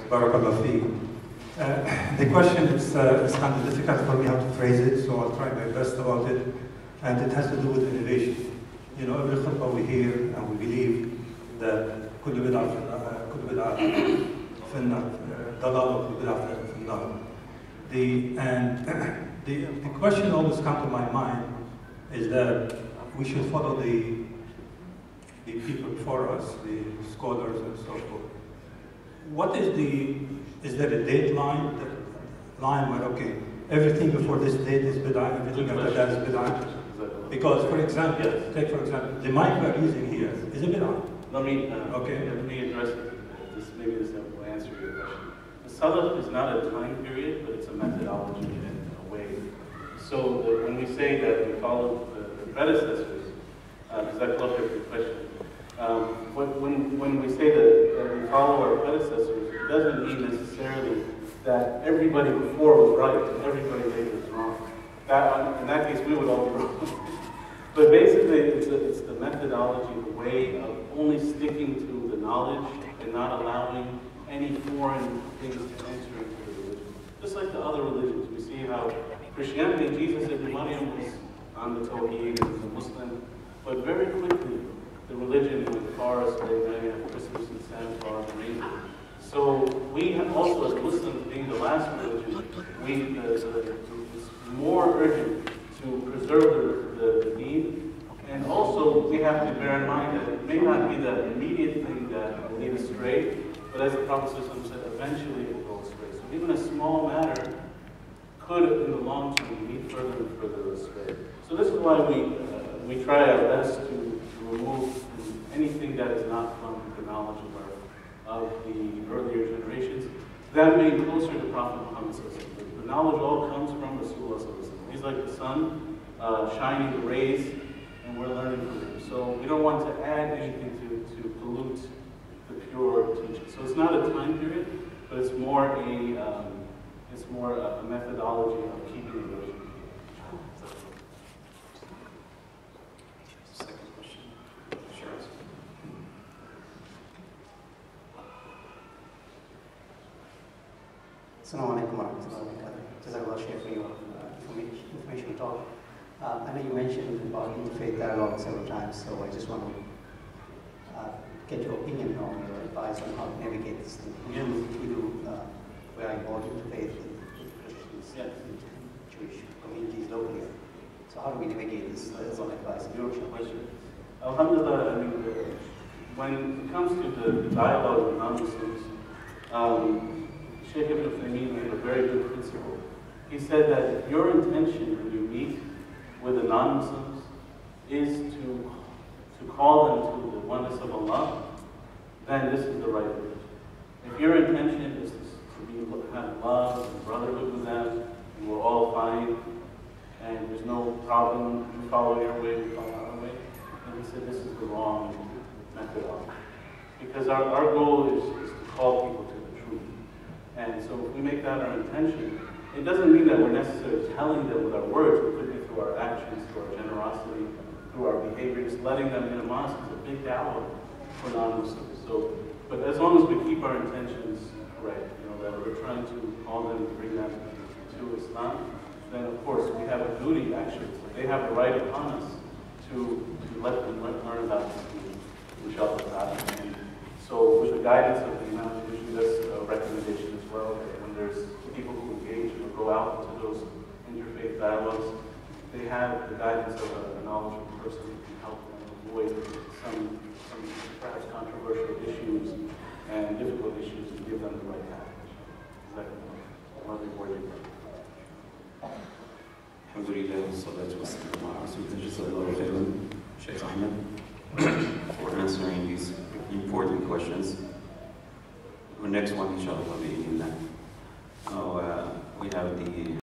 Barakallah feek. The question is kind of difficult for me how to phrase it, so I'll try my best about it. And it has to do with innovation. You know, every khutbah we hear and we believe that كل بدعة في النار ضلالة وكل بدعة في النار. The question always comes to my mind is that we should follow the people before us, the scholars and so forth. What is there a date line where, okay, everything before this date is bid'ah, everything after that is bid'ah? Because, for example, take for example, the mic we are using here is a bid'ah. Let me address it. Maybe this will answer your question. The salaf is not a time period, but it's a methodology in a way. So when we say that we follow the predecessors, because I love your question, when we say that we follow our predecessors, it doesn't mean necessarily that everybody before was right and everybody later was wrong. In that case, we would all be wrong. But basically, it's the methodology, the way of only sticking to the knowledge and not allowing any foreign things to enter into the religion. Just like the other religions, we see how Christianity, Jesus ibn Maryam was on the Tawheed and was a Muslim, but very quickly the religion went far astray. Now you have Christmas and Santa Claus and Rainbow. So we have also, as Muslims, being the last religion, it's more urgent to preserve the deen, and also we have to bear in mind that it may not be the immediate thing that will lead astray, but as the Prophet said, eventually it will go astray. So even a small matter could, in the long term, lead further and further astray. So this is why we try our best to remove anything that is not from the knowledge of the earlier generations, them being closer to Prophet Muhammad. The knowledge all comes from Rasulullah. He's like the sun, shining the rays, and we're learning from him. So we don't want to add anything to pollute the pure teaching. So it's not a time period, but it's more a methodology of keeping the religion. Second question. Sure. Assalamu alaikum warahmatullahi wabarakatuh. Jazakallah Sheikh for your information talk. I know you mentioned about interfaith dialogue several times, so I just want to get your opinion on your advice on how to navigate this thing. We are involved in interfaith with Christians and Jewish communities locally. So how do we navigate this? That's all advice. Beautiful question. Alhamdulillah, I mean, when it comes to the dialogue with non-Muslims, Sheikh Ibn Taymiyyah made a very good principle. He said that if your intention when you meet with the non-Muslims is to call them to the oneness of Allah, then this is the right religion. If your intention is to have love and brotherhood with them, and we're all fine, and there's no problem, you follow your way, we follow our way, then he said this is the wrong methodology. Because our goal is to call people to the truth. And so if we make that our intention, it doesn't mean that we're necessarily telling them with our words, it could be through our actions, through our generosity, through our behavior. Just letting them in a mosque is a big da'wah for non-Muslims. So, but as long as we keep our intentions correct, that we're trying to call them and bring them to Islam, then of course we have a duty actually. They have the right upon us to let them learn about this deen, inshallah. And so with the guidance of the Imam, usually that's a recommendation as well, that when there's people who engage or go out into those interfaith dialogues, they have the guidance of a knowledgeable person who can help them avoid some perhaps controversial issues and difficult issues and give them the right path. One rewarding. Alhamdulillah, salatu wassalamu ala rasulillah, jazakallahu khairan, Sheikh Ahmed, for answering these important questions. The next one, inshallah, will be in that. Now, we have the